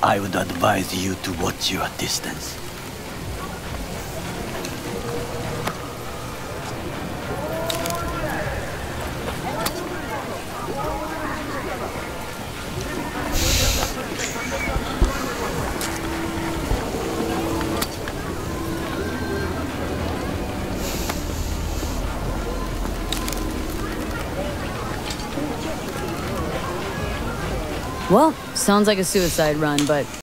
I would advise you to watch your distance. Well, sounds like a suicide run, but